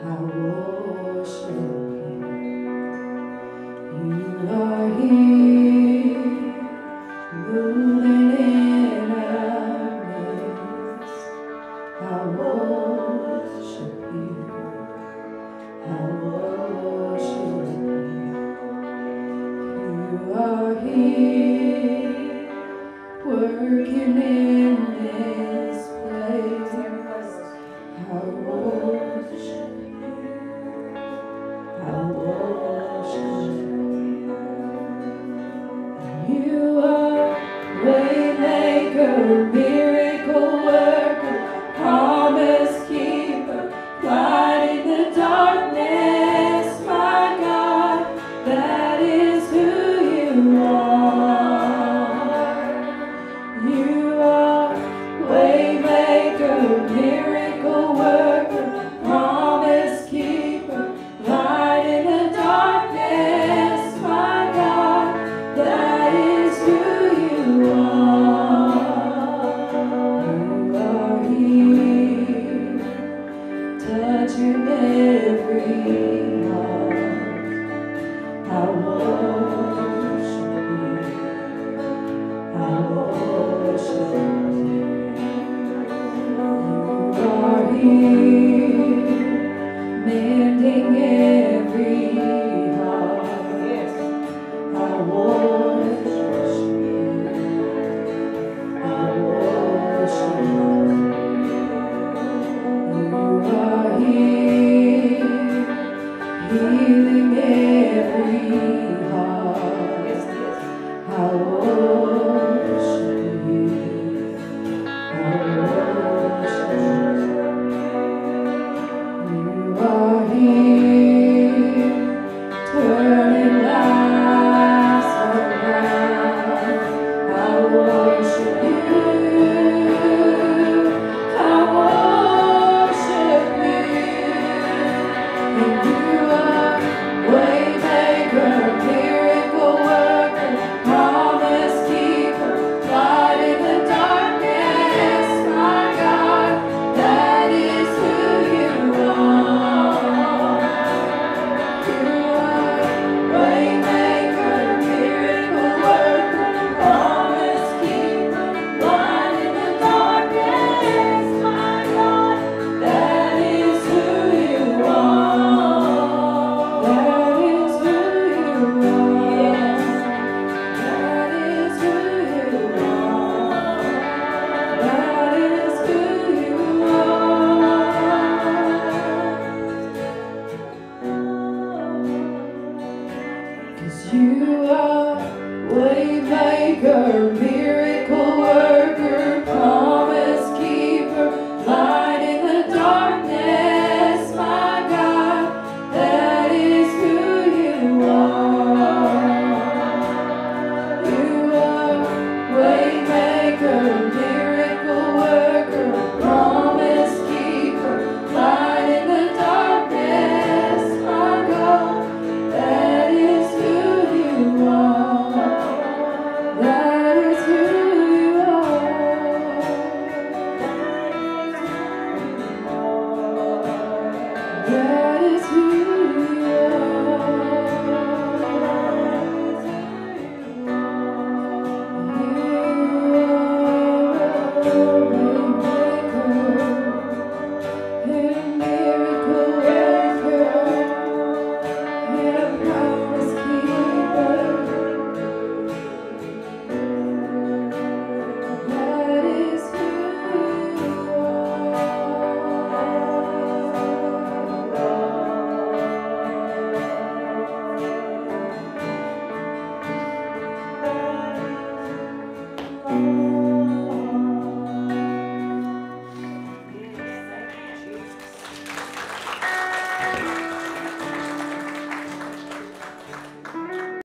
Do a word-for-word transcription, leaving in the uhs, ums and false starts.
I worship you. You are here, moving in our midst. I worship you. I worship you. You are here, working in this place. I worship you. I worship you. You are waymaker, miracle worker, promise keeper, light in the darkness, my God, that is who you are. You are waymaker, miracle worker, promise keeper, light in the darkness, my God, that is who you are. You are here, touching every heart. I worship you. I worship you. You are here, mending every heart. Yes. I worship you. I worship you. You are here, healing every heart. Yes, yes. I worship you. I worship you. You are here, turning lives around. I worship you. I worship you. And you are waymaker, miracle worker, promise keeper, light in the darkness, my God, that is who you are. You are waymaker, miracle worker, promise keeper, light in the darkness, my God, that is who you are. That is who you are. That is who you are. That is who you are. 'Cause you are waymaker,